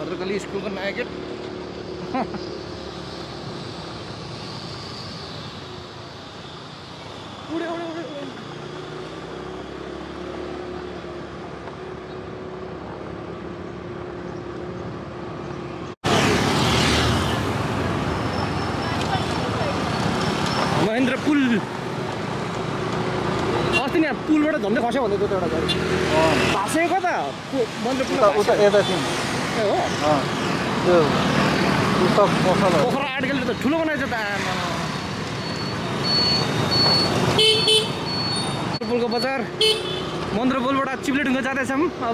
भद्रकाली स्कुलको नयाँ गेट। उडे उडे उडे उडे। महेन्द्र पुल अस्ति नि पुलबाट झन्डै खस्यो भन्दै थियो एउटा गाडी भासेको कता महेन्द्र पुल उता यता थियौँ ए हो त्यो उता पसल पोखरा 8 किलो त ठुलो बनाएछ त पुलको बजार महेन्द्र पुलबाट चिप्लेढुङ्गा जाँदैछौँ अब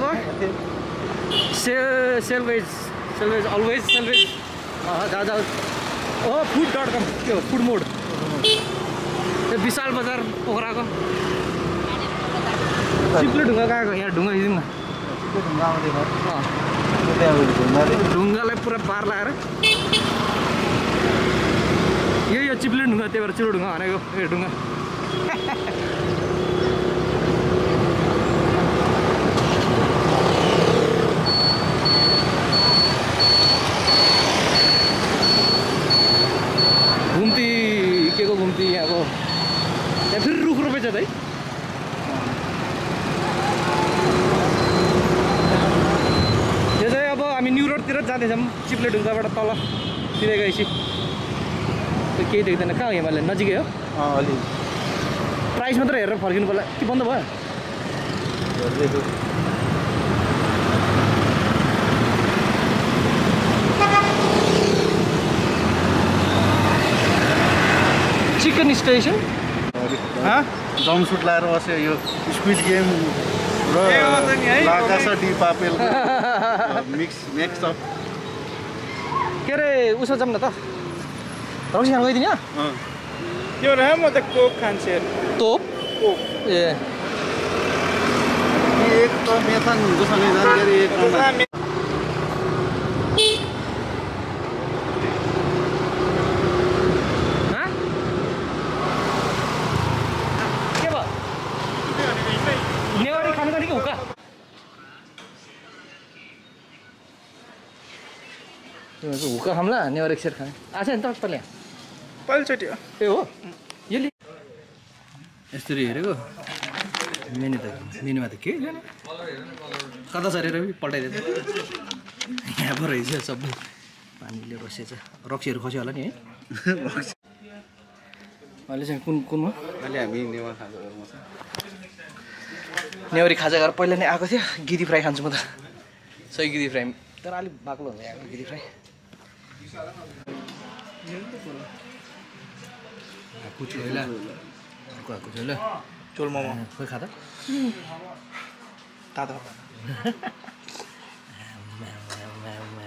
सेलवेज अलवेज सेलवेज जाऊ ओ food.com त्यो फुड मोड त्यो विशाल बजार पोखराको चिप्लेढुङ्गा गएको यहाँ ढुङ्गा खिच्यौँ न ढुङ्गालाई पुरा पार लगाएर यो चिप्लेढुङ्गा त्यही भएर चिप्लेढुङ्गा भनेको यो ढुङ्गा घुम्ती के को घुम्ती यहाँको यहाँ फेरि रुख रोपेछ त है यो चाहिँ अब हामी न्यु रोडतिर जाँदैछौँ चिप्लेढुङ्गाबाट तल सिधै गएपछि केही देख्दैन कहाँ हो हिमालय नजिकै हो अलि प्राइस मात्र हेरेर फर्किनु पर्ला के बन्द भयो चिकन स्टेसन जम्पसुट लाएर बस्यो यो स्क्विड गेम र La Casa de Papel mix of के अरे उसो जाऊँ न त रक्सी खान गइदिने त्यो रह म त कोक खान्छु तोप ए एक त मेथान जसले जानकारी एक नेवारी खानु जाने कि हुक्का हुक्का खाउँला नेवारी एकसेर खाने आछ नि त तँले पहिलोचोटि हो ए हो यसले यसरी हेरेको मेनुमा त के कता सरेर पल्टाइदिएछ यहाँ पो रहेछ सबै पानीले बसेछ रक्सीहरू खस्यो होला नि है अहिले चाहिँ कुनमा अहिले हामी नेवा खाजा गर्नु छ नेवारी खाजा गरेर पहिला नै आएको थियो गिरी फ्राई खान्छु म त सही गिरी फ्राई तर अलिक बाक्लो हुन्छ यहाँको गिरी फ्राई कुचो होला आएको थियो ल चोल मोमो खोइ खा त तातो